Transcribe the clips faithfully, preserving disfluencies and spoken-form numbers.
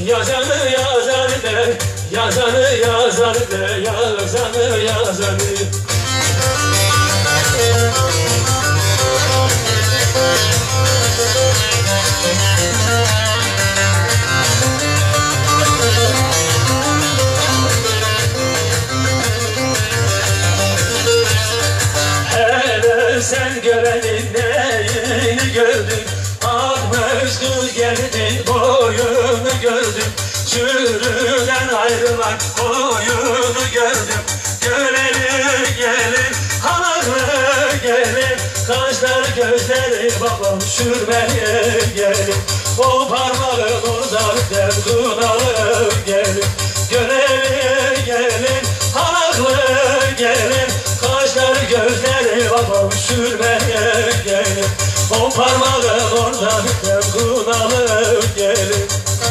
yazanı yazanı de, yazanı yazanı de, yazanı yazanı. Hele sen görenin neyini gördün, akmıştı geldin boyunu gördüm, sürüden ayrılan boyunu gördüm. Gelin gelin hanaklı gelin, kaşları gözleri babam sürmeye gelin. O parmağın uzak devdun alıp gelin. Gelin gelin hanaklı gelin, kaşları gözleri babam sürmeye gelin. O parmağın oradan devdun alıp gelin.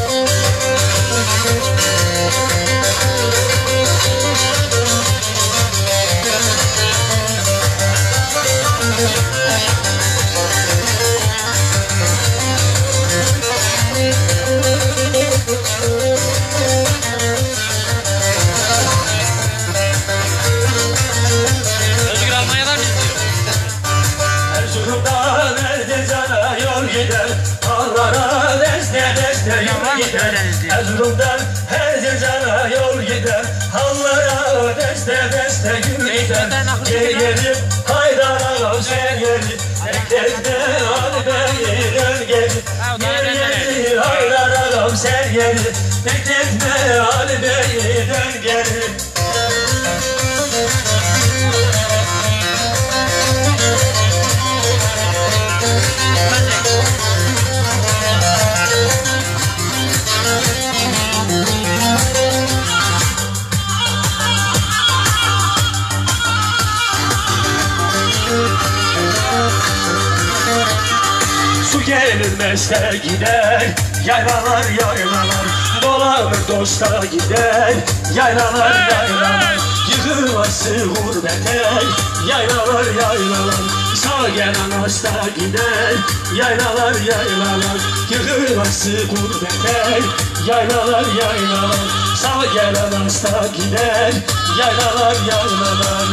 Erzurum'dan her cezana yol gider, hallara deste deste yürü gider. Yerim Haydar ağam sen yerim, beklerden al beni dön gelin. Yerim Haydar ağam sen yerim, bekletme al beni dön gelin. Gelir meste gider, yaylalar yaylalar, dolanır dosta gider, yaylalar yaylalar. Yığılması gurbete, yaylalar yaylalar, sağ gelen hasta gider, yaylalar yaylalar. Yığılması gurbete, yaylalar yaylalar, sağ gelen hasta gider, yaylalar yaylalar.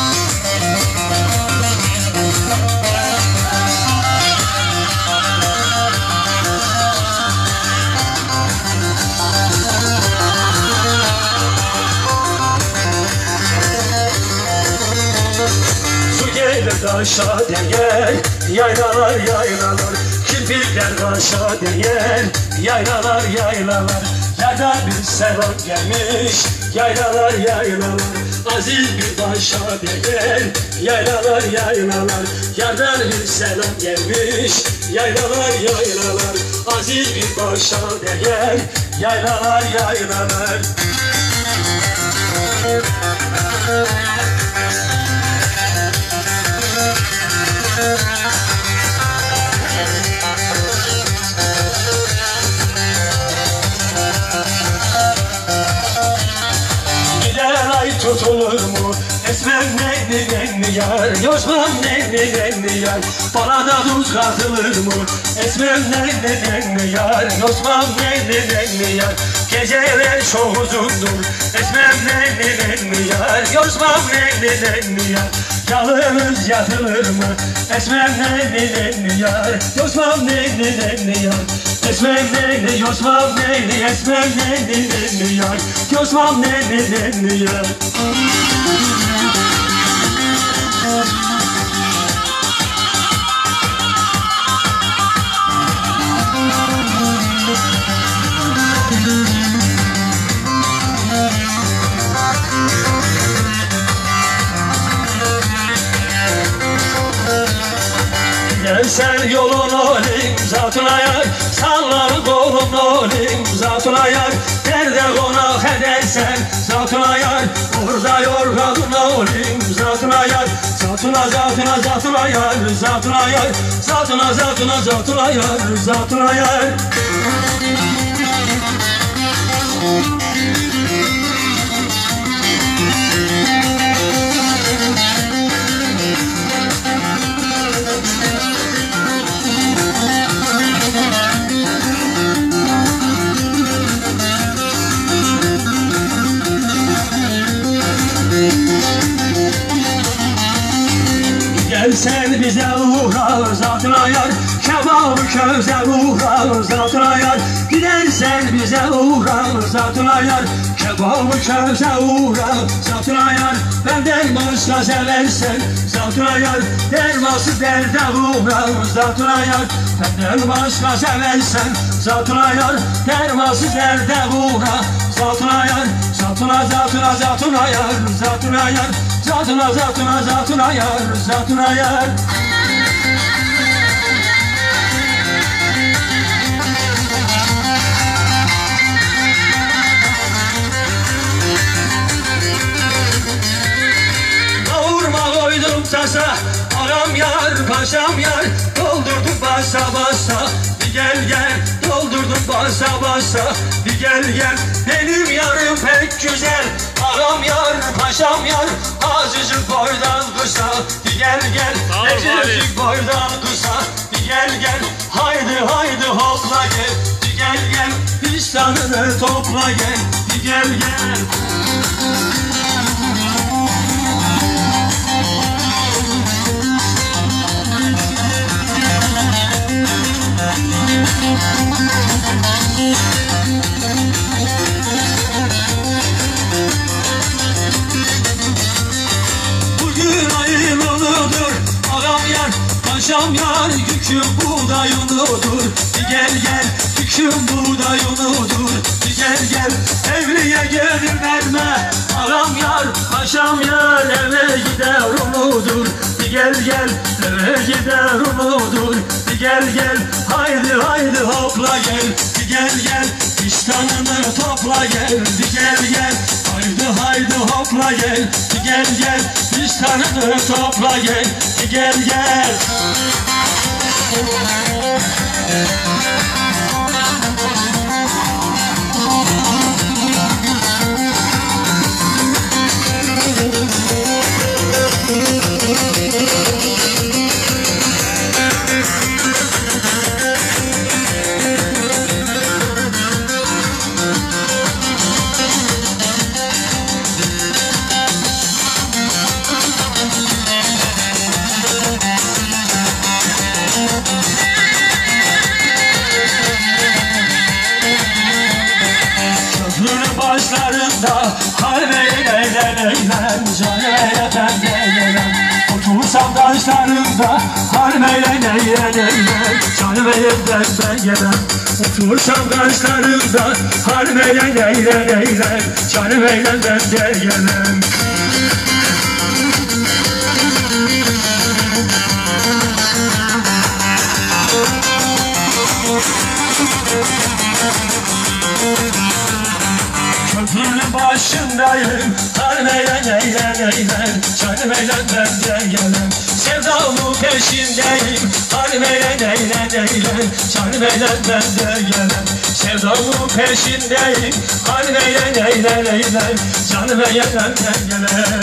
Taşa değer, yaylalar yaylalar, kirpikler taşa değer, yaylalar yaylalar. Yerden bir selam gelmiş, yaylalar yaylalar, aziz bir taşa değer, yaylalar yaylalar. Yerden bir selam gelmiş, yaylalar yaylalar, aziz bir taşa değer, yaylalar yaylalar. Giden ay tutulur mu? Esmer nenni nenni yar, Yosman nenni nenni yar. Bana da tuz katılır mı? Esmer nenni nenni yar, Yosman nenni nenni yar. Geceler çok uzundur, Esmer nenni nenni yar, Yosman nenni nenni yar. Yalnız yatılır mı? Esmer nenni nenni yar, Yosman nenni nenni yar. Esmer nenni, Yosman nenni, Esmer nenni nenni yar, Yosman nenni nenni yar. Sen yolun olayım zatına yar, sallar kolun olayım zatına yar. Nerede konak edersen zatına yar, orada yorganın olayım zatına yar. Zatına zatına zatına yar, zatına yar, zatına zatına zatına yar, zatına yar. bize uğrar zatına yar. Kebabı köze uğrar zatına yar. Gidersen bize uğrar zatına yar. Kebabı köze uğrar zatına yar. Benden başka seversen zatına yar. Derması derde uğrar zatına yar. Benden başka seversen zatına yar. Derması derde uğrar zatına yar. Zatına zatına zatına yar. Zatına yar. Zatına zatına zatına yar. Zatına yar. Sasa, aram yar, paşam yar, doldurdum basa basa. Bir gel gel, doldurdum basa basa. Bir gel gel, benim yarım pek güzel. Aram yar, paşam yar, azıcık boydan kısa. Bir gel gel, azıcık boydan kısa. Bir gel gel, haydi haydi hopla gel. Bir gel gel, pistanını topla gel. Bir gel gel. Bugün ayın onudur, ağam yar, paşam yar, yüküm buğdayunudur. Bir gel gel, yüküm buğdayunudur. Bir gel gel, evliye gelin verme. Ağam yar, paşam yar, eve gider umudur. Bir gel gel, eve gider umudur. Bir gel gel, haydi haydi hopla gel. Bir gel gel, iştanını topla gel. Bir gel gel, haydi haydi hopla gel. Bir gel gel, iştanını topla gel. Bir gel gel. Başlarında harbeyin eğlen eğlen, canım eğlen eğlen. Otursam taşlarında harbeyin eğlen eğlen, canım eğlen eğlen. Otursam taşlarında harbeyin eğlen eğlen, canım eğlen eğlen. Köprünün başındayım, harmeyen eğlen eğlen, canım eğlen ben de gelen. Sevdamın peşindeyim, harmeyen eğlen eğlen, canım eğlen ben de gelen. Sevdamın peşindeyim, harmeyen eğlen eğlen, canım eğlen ben de gelen.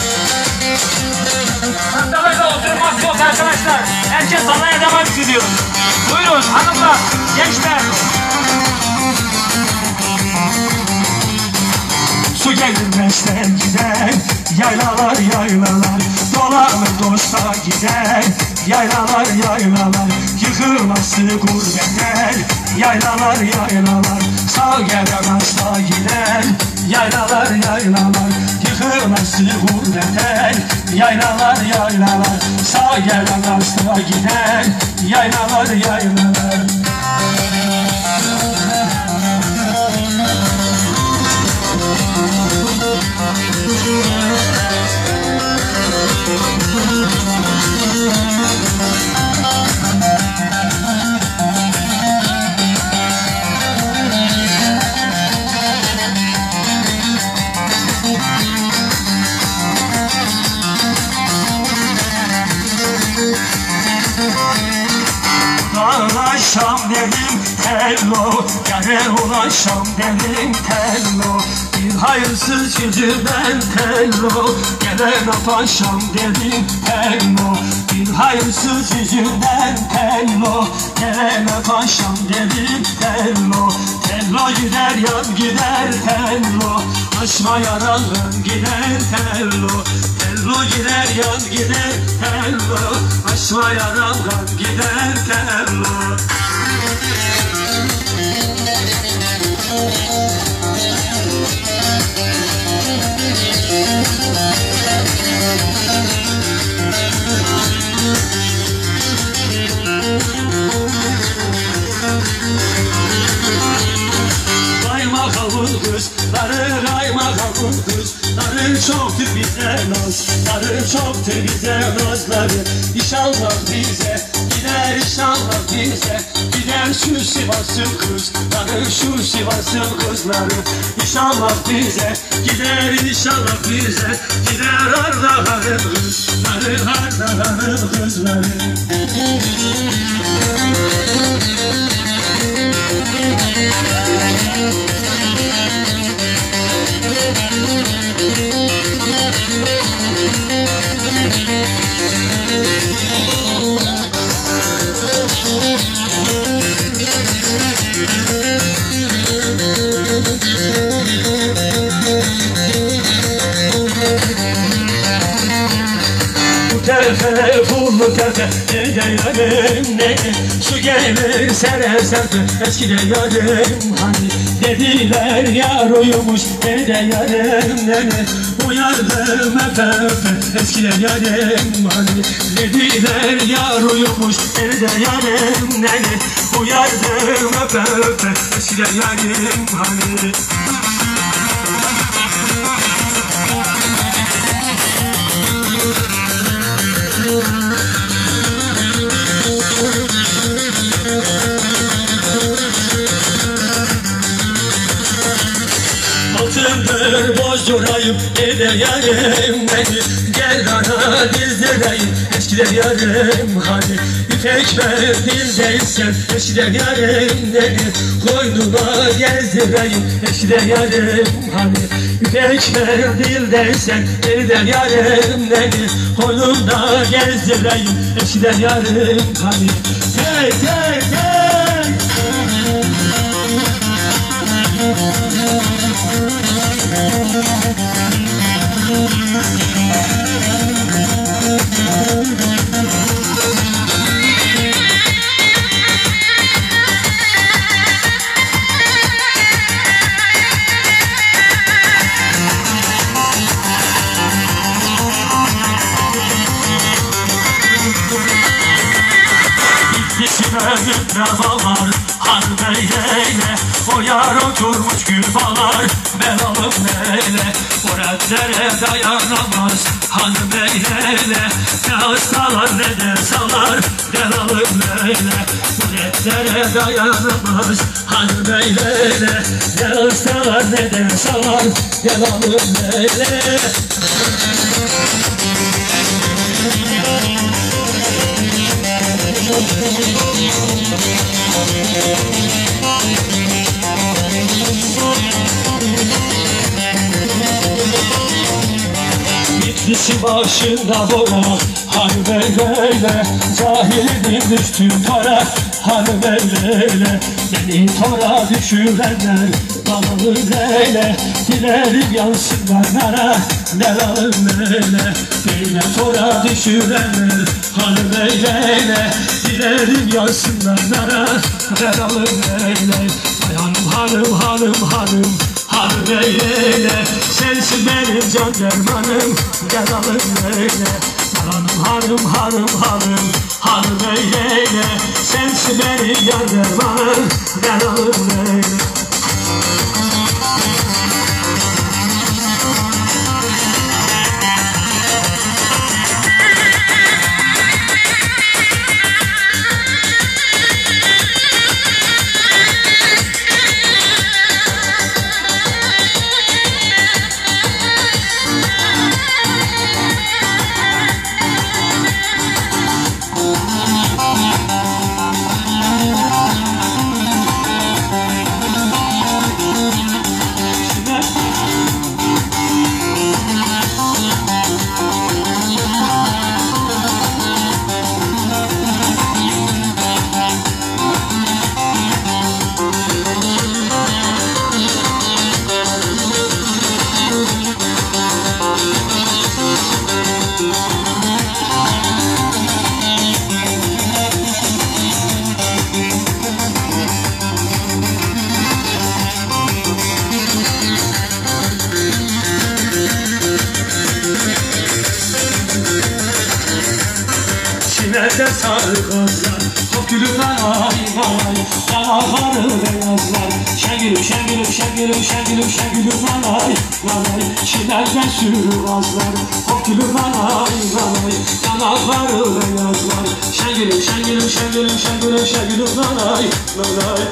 Sandalada oturmak yok arkadaşlar. Herkes salaya devam ediyor. Buyurun hanımlar, gençler. Su gelmezden gider, yaylalar yaylalar, dolanır dosta gider, yaylalar yaylalar, yıkılması gurbetler, yaylalar yaylalar, sağ gelen asla gider, yaylalar yaylalar, yıkılması gurbetler, yaylalar yaylalar, sağ gelen asla gider, yaylalar yaylalar. Dağlaşam dedim hello, gel Nereye ulaşam dedim tello, bir hayırsız yüzünden tello. Gelen paşam dedim tello, bir hayırsız yüzünden tello. Gelen paşam dedim tello, tello gider yan gider tello. Aşma yaralı gider tello, tello gider yan gider tello. Aşma yaralı gider tello. Rayma kavun kızları, rayma kavun kızları çoktur bize nazları, çoktur bize nazları. İnşallah bize gider, inşallah bize gider şu Sivas'ın kızları, şu Sivas'ın kızları. İnşallah bize gider, inşallah bize gider Ardahan'ın kızları, Ardahan'ın kızları. Tefe, pullu tefe, ne de yarım ne de su gelir sere serpe, eskide yarım hani dediler yar uyumuş, ne de yarım ne de uyardım efe efe, eskide yarım hani dediler yar uyumuş, ne de yarım ne de uyardım efe efe, eskide yarım hani. Altındır bozdurayım, ne de yarım beni. Gel bana dizdireyim, eskiden yarım hani. İpek ver dildeysen, eskiden yarım beni. Koynuma gezdireyim, eskiden yarım hani. İpek ver dildeysen, elden yarım beni. Koynumda gezdireyim, eskiden yarım hani. Hey hey hey. Gitmişim var, harbeyle o yar oturmuş güfalar, belalım neyle o redlere dayanamaz hanım eyle. Ne hastalar ne de salar, belalım neyle bu redlere dayanamaz hanım eyle. Ne hastalar ne de salar, belalım neyle. Bitmişi başında bora, hanım eyle. Cahilin düştüm tora, hanım eyle. Beni tora düşürenler dalalım eyle. Dilerim yansınlar nara, delalım eyle. Beni tora düşürenler hanım eyle. Dilerim yansınlar nara, delalım eyle. Hanım hanım hanım hanım hanım eyle. Sensin benim can dermanım, gel alım eyle. Hanım hanım hanım hanım hanım eyle. Sensin benim can dermanım, gel alım eyle. sarı kızlar. Top gülümden ay ay, yanakları beyazlar. Şen gülüm, şen gülüm, şen gülüm, şen gülüm, şen gülümden ay ay, çilerden sürmezler. Top gülümden ay ay, yanakları beyazlar. Şen gülüm, şen gülüm, şen gülüm, şen gülüm, şen gülümden ay ay.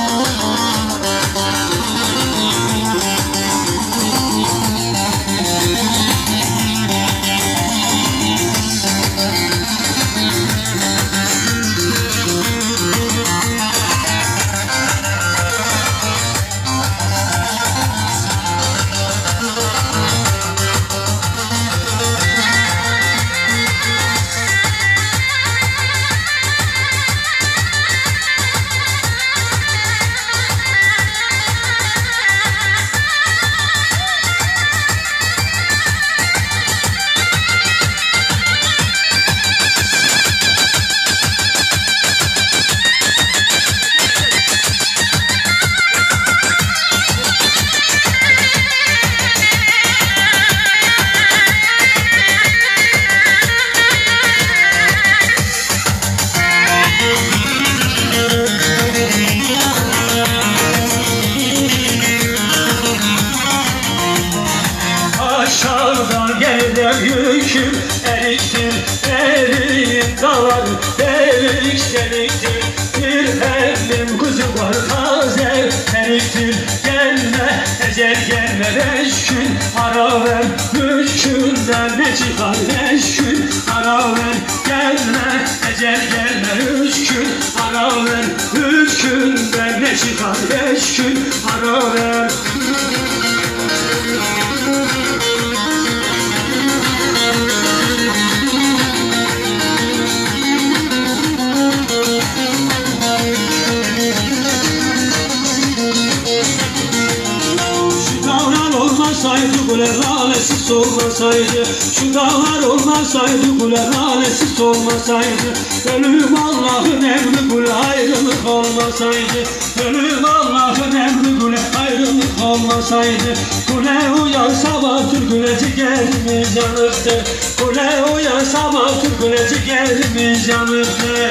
Aşağıdan gelen yüküm eriktir, erik dalar delik deliktir. Bir evim kuzu var taze eriktir, gelme ecel gelme beş gün ara ver. Üç günden ne çıkar beş gün ara ver, gelme ecel gelme üç gün ara ver. Üç günden ne çıkar beş gün ara ver. Olmasaydı bu lalesiz olmasaydı, şu dağlar olmasaydı bu lalesiz olmasaydı, ölüm Allah'ın emri bu ayrılık olmasaydı, ölüm Allah'ın emri bu ayrılık olmasaydı, kule uyan sabah türküleci gelmiş yanıktı, kule uyan sabah türküleci gelmiş yanıktı.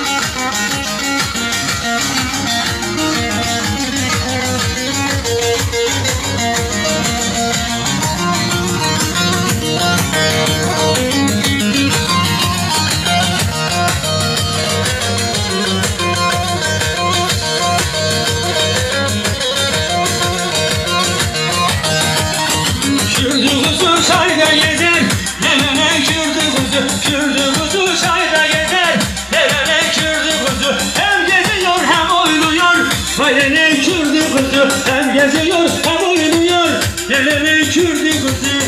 Kürdü kuzu çayda gezer, nerene kürdü kuzu, kürdü kuzu çayda gezer, nerene kürdü kuzu, hem geziyor hem oynuyor, nerene kürdü kuzu, hem geziyor hem oynuyor, nerene kürdü kuzu.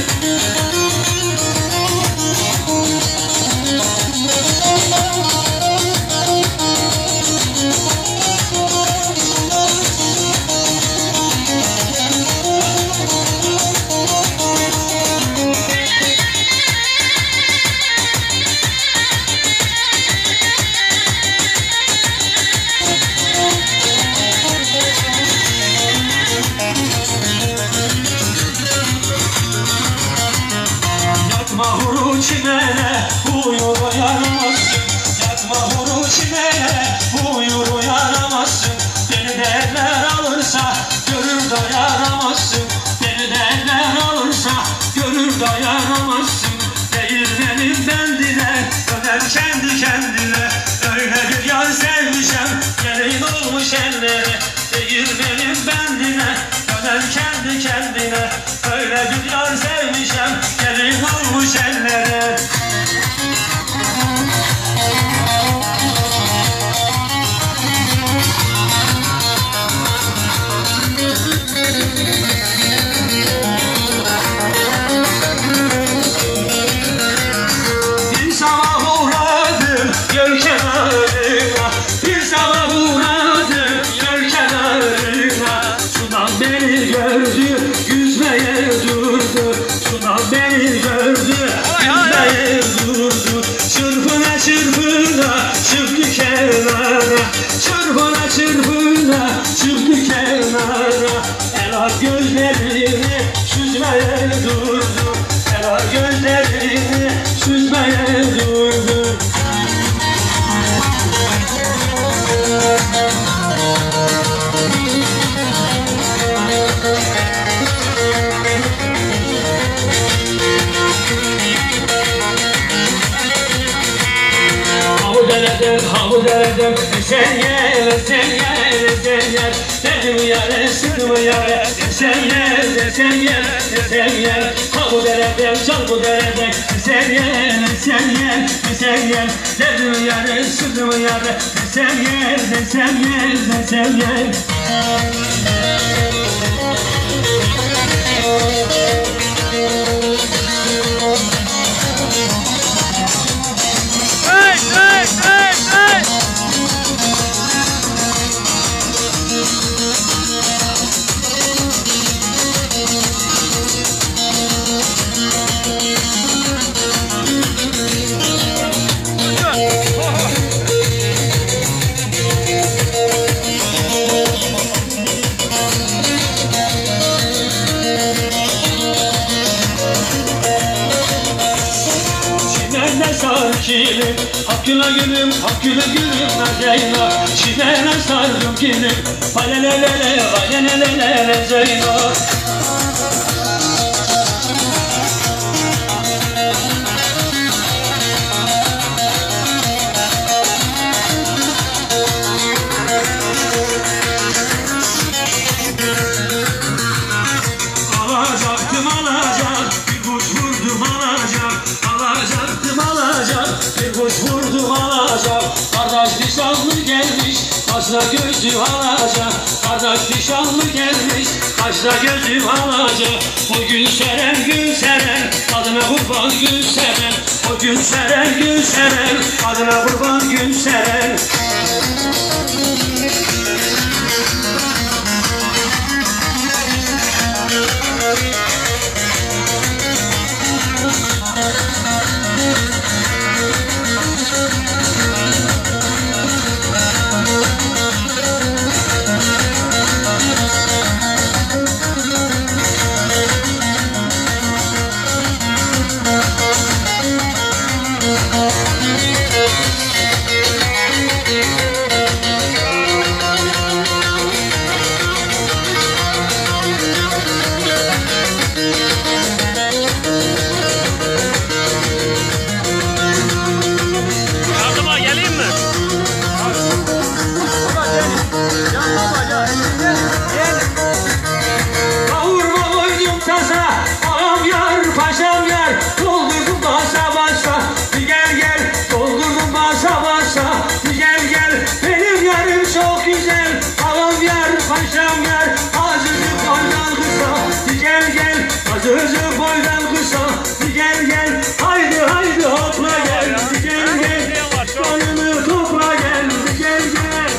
Mahuru çimene uyur yaramazsın, yatma huru çimene uyur yaramazsın. Beni de eller alırsa görür dayanamazsın, beni de eller alırsa görür dayanamazsın. Değirmenin bendine döner kendi kendine, öyle bir yar sevmişem gelin olmuş ellere. Değirmenin bendine döner kendi kendine, öyle bir yar sevmişem gelin olmuş ellere. Bir sabah uğradım göl kenarına, bir sabah uğradım göl kenarına. Sudan beni gördü yüzmeye durdu, sudan beni gördü yüzmeye durdu. Çırpına çırpına çıktı kenara, çırpına çırpına çıktı kenara. Ela gözlerini süzmeye durdu, ela gözlerini süzmeye durdu. Sen gel, sen gel, sen gel. Dedim yare, sıkma yare. Sen gel, sen gel, sen gel. Ha bu dereden, çal bu dereden. Sen gel, sen gel, sen gel. Dedim yare, sıkma yare. Sen gel, sen gel, sen gel. Hey, hey, hey, hey. Çimene sar kilim, hakkına gülüm, hakkına gülüm Zeyno. Çimene sardım kilim, palelelele, palelelele Zeyno. Alacaktım alacak, bir kuş vurdum alacak. Alacaktım alacak, bir kuş vurdum alacak. Kardeş nişanlı gelmiş, kaşla gözüm alacak. Kardeş nişanlı gelmiş, kaşla gözüm alacak. O gün seren gün seren, adına kurban gün seren. O gün seren gün seren, adına kurban gün seren. Yardıma geleyim mi? Kavurma koydum tasa, ağam yar, paşam yar. Doldurdum basa basa, bir gel gel. Doldurdum basa basa, bir gel gel. Benim yarım çok güzel, ağam yar, paşam yar. Azıcık boydan kısa, bir gel gel. Azıcık boydan kısa, bir gel gel. Haydi haydi hopla gel, bir gel gel. Canımı topla gel, bir gel gel.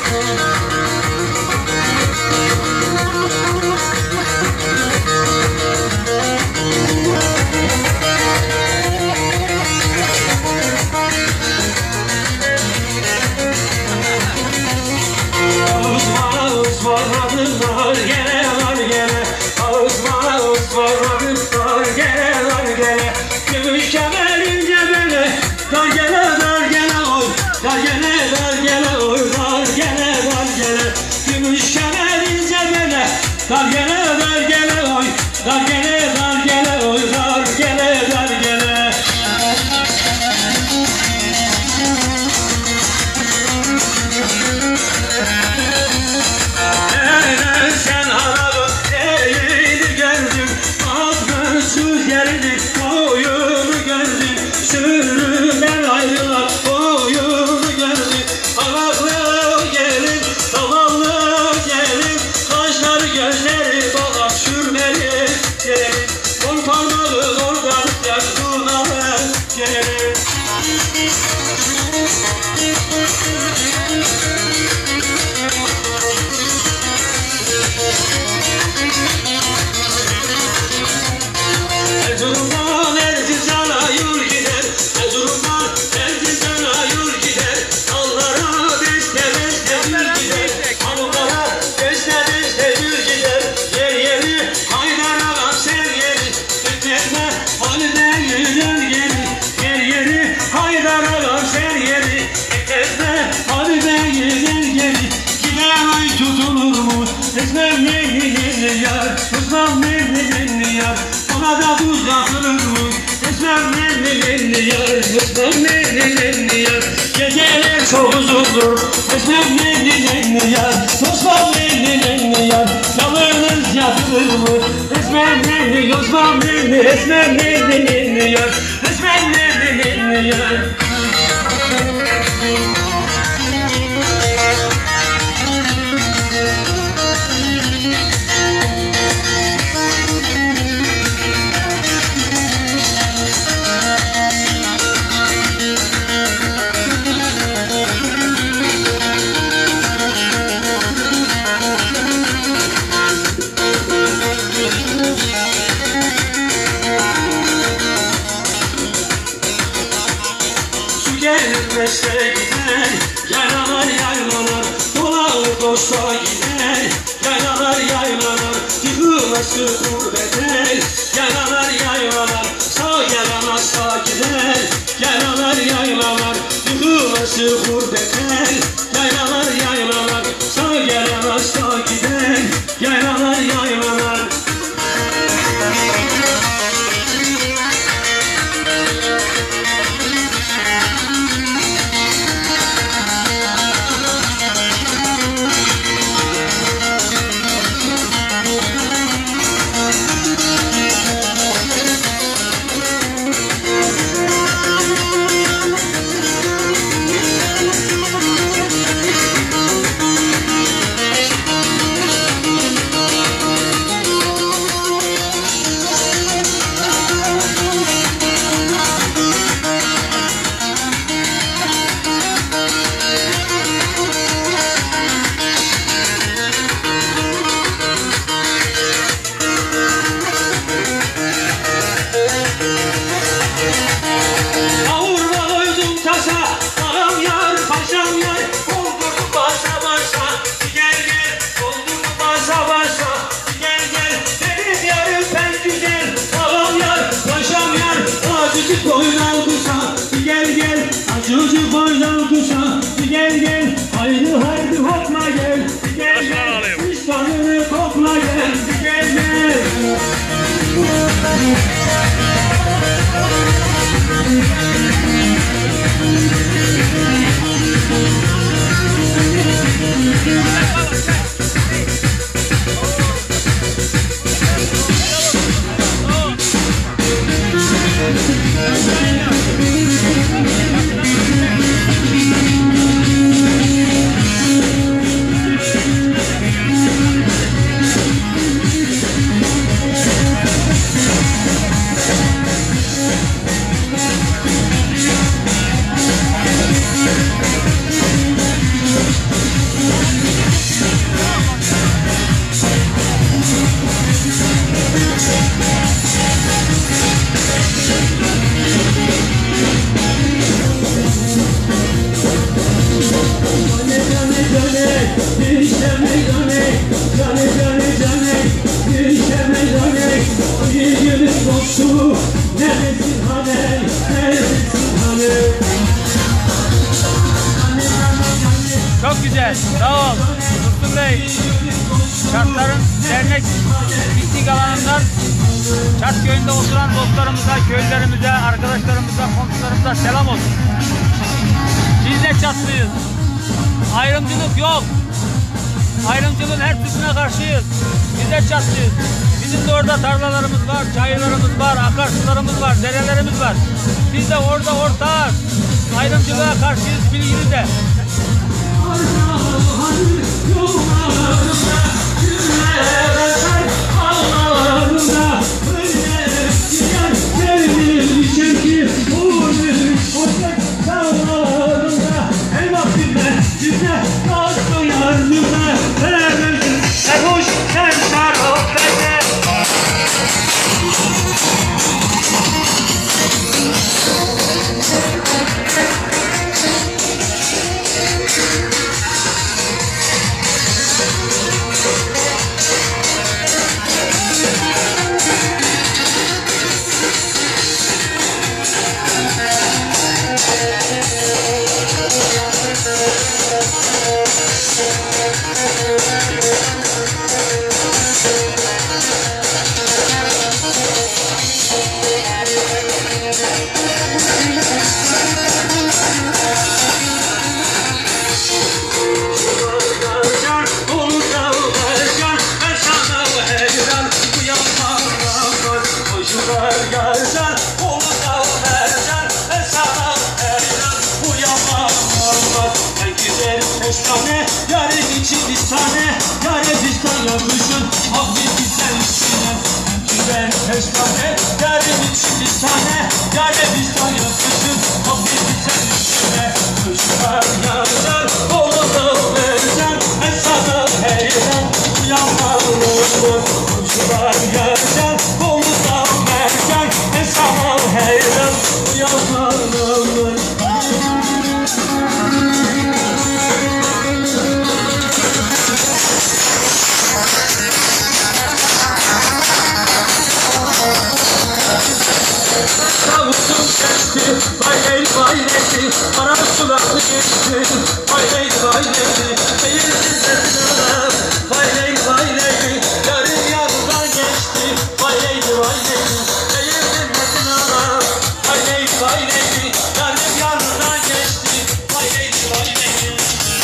Ağızma ısmarladılar gene var gene. Ağızma ısmarladılar gene var gene. Gümüş kemerin cebine dar gene dar gene oy. Dar gene dar gene oy, dar gene dar gene. Gümüş kemerin cebine dar gene dar gene oy. Dar gene dar gene oy, dar gene dar gene. Nereden sen harabı eğri gördün. Azgınsız geldi boyunu gördün. Sürüden ayrılan boyunu gördün. Ağaklı gelin, zavallı gelin. Kaşları gözleri bana sürmeli gelin. Kol parmağı oradan yaşlına gelin. Erzurum'dan Erzincan'a yol gider. Erzurum'dan Erzincan'a yol gider. Dallara deste deste gül gider. Hamurlara deste deste gül gider. Yer yeri Haydar ağam sen yeri. Tüketme halide güzel geri. Yer yeri Haydar ağam sen yeri. Tüketme halide güzel geri. Gider ay tutulur mu? Esmer neyini yar. Uzman neyini yar. Ona da tuz katılır mı? Esmer neyini yar. Uzman neyini yar. Geceler çok uzundur. Esmem nenni nenni yar. Osman nenni nenni yar. Yalnız yatılır mı? Esmem nenni, Osman nenni. Esmem nenni nenni yar. Esmem nenni nenni yar. Gelmezse gider, yaylalar yaylalar, dolanır dosta gider, yaylalar yaylalar, yığılması gurbeder, yaylalar yaylalar, sağ gelana sağ gider, yaylalar yaylalar, yığılması gurbeder, yaylalar yaylalar, sağ gelana sağ gider, yaylalar yaylalar. Boydan kısa, gel gel, acıcı boydan kısa, gel gel, haydi haydi hopla gel, gel gel, İstanbul'u kokla gel, gel gel. Çok güzel, sağ ol Dursun Bey. Çarkların dernek piknik alanından Çark köyünde oturan dostlarımıza, köylerimize, arkadaşlarımıza, komşularımıza selam olsun. Biz de Çatlıyız. Ayrımcılık yok. Ayrımcılığın her türlüsüne karşıyız. Biz de Çatlıyız. Bizim de orada tarlalarımız var, çayırlarımız var, akarsularımız var, derelerimiz var. Biz de orada ortağız. Ayrımcılığa karşıyız, bilginize. beş tane. Yarım için bir tane, yarım bir tane kışın. Top biter üstüne, kuşlar yarcan, kolunu vercan, ben sana heyran, uyanmalım mı? Kuşlar yarcan, kolunu vercan, ben sana heyran, uyanmalım mı? Tavuksun kesti, vay ey vay neydi, para sularını geçti, vay ey vay neydi, değilsin desinler, vay ey vay neydi, yarın yanından geçti, vay ey vay neydi, değilsin desinler, vay ey vay neydi, yarın yanından geçti, vay ey vay neydi.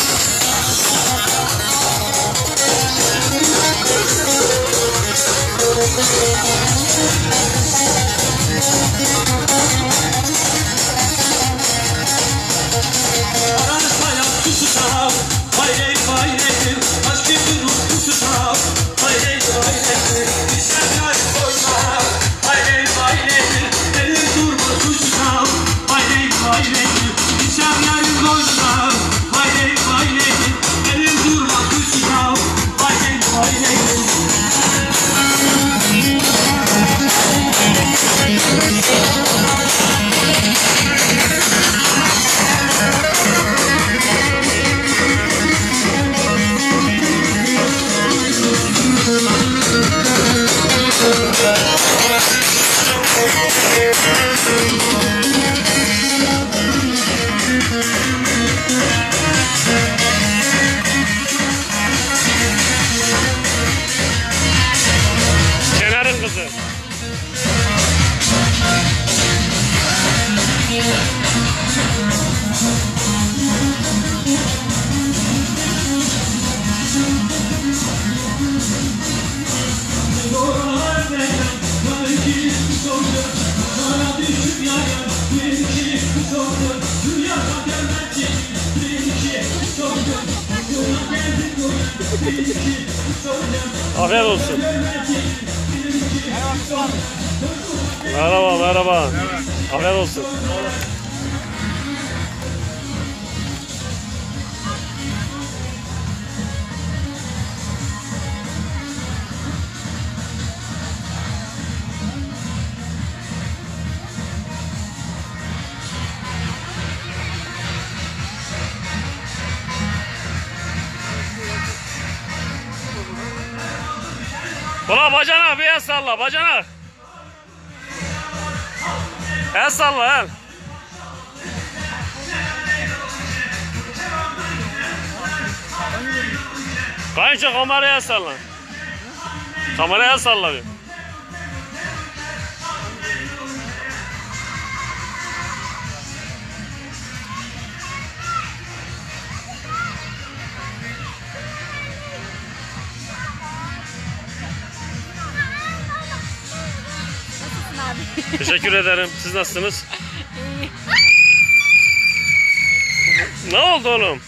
Aranızda yaptı tutar, vay ey vay neydi, aşk gibi ruhtu tutar, vay ey vay neydi, düşen yar koyma, vay ey vay neydi, elin durma tutar, vay ey vay neydi, düşen yar koyma, vay ey vay neydi, elin durma tutar, vay ey vay neydi. Kenarın kızı. Afiyet olsun. Merhaba, merhaba. Afiyet olsun. Ulan bacana bir el salla, bacana. El salla el. Kayınço kameraya salla. Kameraya salla bir. Teşekkür ederim. Siz nasılsınız? Ne oldu oğlum?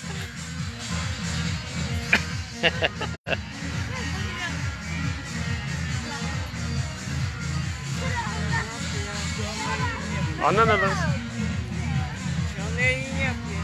Anne nerede? Şu an yayın yapıyor.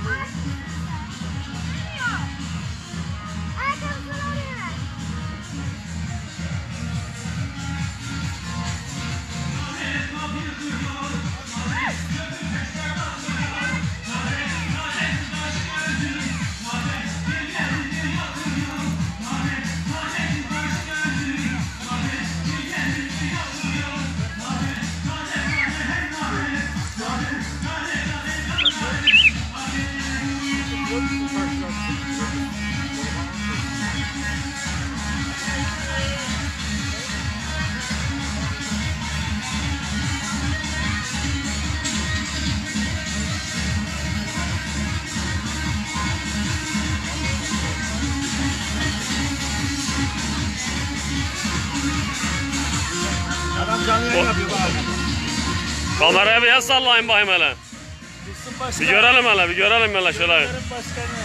Adam canlı yayın yapıyor bak. Kameraya bir el sallayın bakayım hele. Dursun Başkan. Bir görelim hele, bir görelim hele şöyle. Gönüllerin başkanı.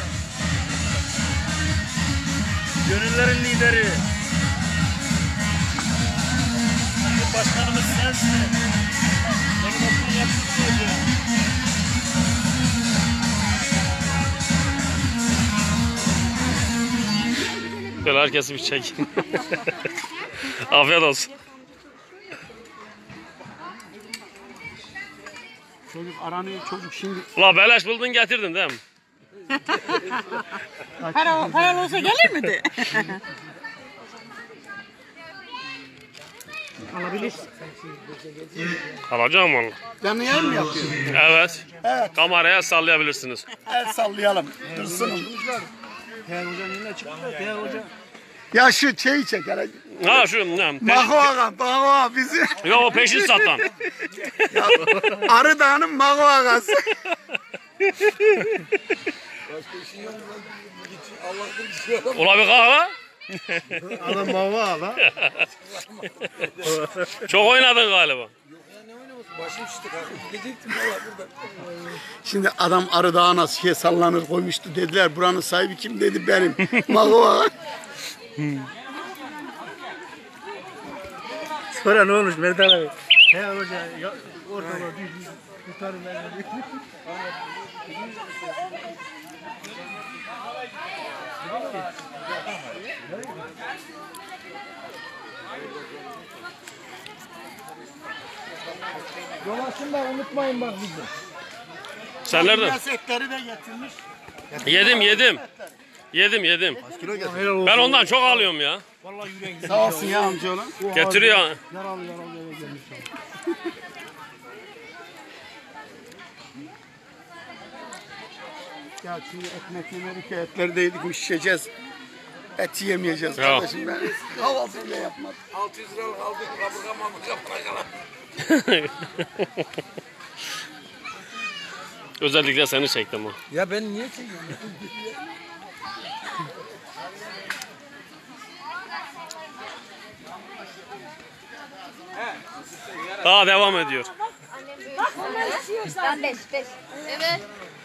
Gönüllerin lideri. Başkanımız Böyle herkesi bir çek. Afiyet olsun. Çocuk aranıyor çocuk şimdi. Ula beleş buldun getirdin değil mi? Para, para olsa gelir miydi? Alabilirsin. Alacağım onu. Canlı yayın mı yapıyorsun? Evet. Evet. Kameraya sallayabilirsiniz. El sallayalım. Dursunum. Değer Hoca yine çıktı. Değer Hoca. Ya şu şeyi çek hele. Ha şu ne? Peşin, Maho Ağa, Maho Ağa bizi. yo o peşin satan. Ya, Arı Dağı'nın Maho Ağası. Ula bir kahve. Adam Maho Ağa lan. Çok oynadın galiba. Şimdi adam Arı Dağı'na şey sallanır koymuştu dediler. Buranın sahibi kim dedi benim. Maho Ağa. Sonra ne olmuş Merdan abi? He hoca ya, ortalığı düz tutarım ben. Dolaşın da unutmayın bak bizi. Sen nereden? Etleri de getirmiş. Yedim yedim. Yedim yedim. Ben ondan çok alıyorum ya. Sağ olsun ya amcaoğlu. Getiriyor. Yaralı yaralı eve gelmiş. Ya şimdi ekmek yemedik ya etleri de yedik mi şişeceğiz. Et yemeyeceğiz Ya. kardeşim ben. Kahvaltı bile yapmadım. altı yüz liralık aldık kaburga mamurga bırakalım. Özellikle seni çektim o. Ya ben niye çekiyorum? Daha devam ediyor. Ben beş, beş. Evet.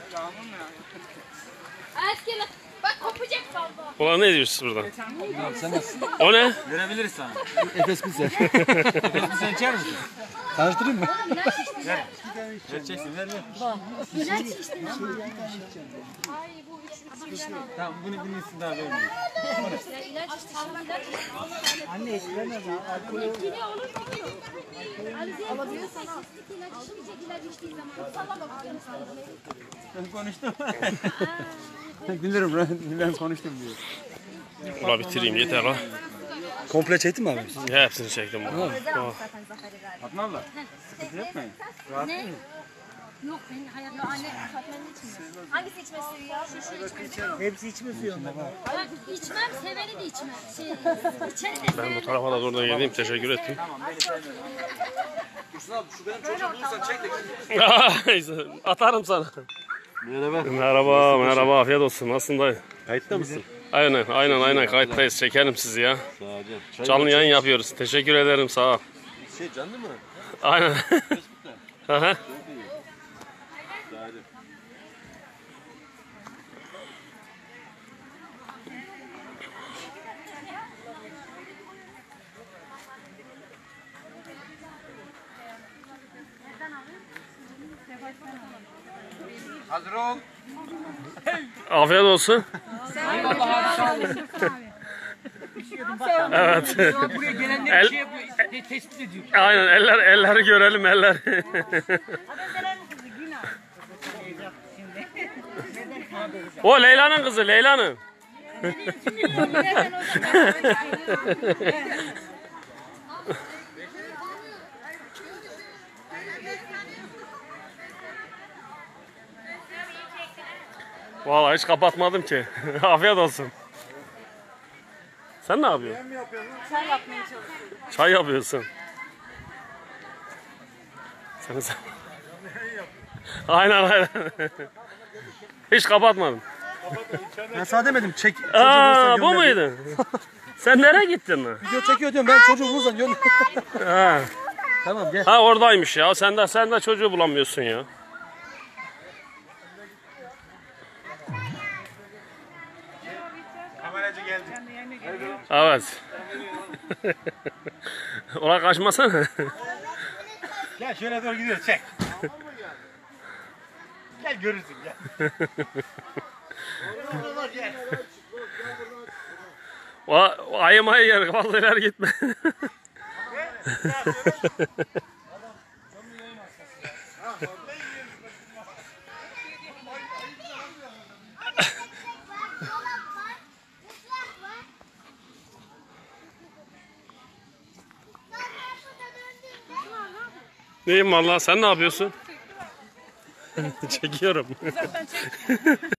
Evet gel. Bak kopacak sandım. Ulan ne diyorsun buradan? O ne? Verebiliriz sana. Efes pizza. Efes sen içer misin? Tanıştırayım mı? Vereceksin ver ver. Güzel şişti. Ay bu üç üç aldım. Tamam bunu bunun üstünde daha vermiyorum. Ya ilaç içti. Şimdi ilaç içti. Anne istemez ha. Alkolü Yine olur mu? Alabiliyorsan al. İlaç içmeyecek ilaç içtiği zaman. Sallama bakalım sana. Ben konuştum. bilirim ben, ben konuştum diyor. Ula bitireyim yeter la. Komple çektin mi abi? Hepsini çektim. Oh. Fatma abla. Sıkıntı yapmayın. Ne? Yok ben hayatta anne Fatma'nın içmiyor. Hangisi içme suyu ya? Şu şu içme suyu. Hepsi içme suyu onlar. Bak içmem seveni de içmem. Şey, içeni de Ben seveni bu de. tarafa da oradan geleyim. Teşekkür ettim. Dursun abi şu benim çocuğum bulursan çek de. Atarım sana. Merhaba. Merhaba, merhaba. Afiyet olsun. Nasılsın dayı? Kayıtta mısın? Aynen, aynen, aynen. Kayıttayız. Çekerim sizi ya. Sağ ol. Canlı yayın yapıyoruz. Teşekkür ederim. Sağ ol. Şey canlı mı? Aynen. Aha. Hazır ol. Afiyet olsun. Evet. Buraya gelenleri El- şey yapıyor, te- tespit ediyor. Aynen. Eller, elleri görelim eller. O Leyla'nın kızı, Leyla'nın. Vallahi hiç kapatmadım ki. Afiyet olsun. Sen ne yapıyorsun? Çay yapmaya çalışıyorum. Çay yapıyorsun. Sen sen. Aynen aynen. Hiç kapatmadım. Ben sana demedim çek. Aa, bu muydu? Sen nereye gittin lan? Video çekiyor diyorum ben çocuğu bulursan gör. Ha. Tamam gel. Ha oradaymış ya. Sen de sen de çocuğu bulamıyorsun ya. Kameracı geldi. Evet. Ona kaçmasana. Gel şöyle doğru gidiyoruz çek. Gel görürsün gel. Va ayı mayı yer. Vallahi ileri gitme. Neyim vallahi sen ne yapıyorsun? Çekiyorum.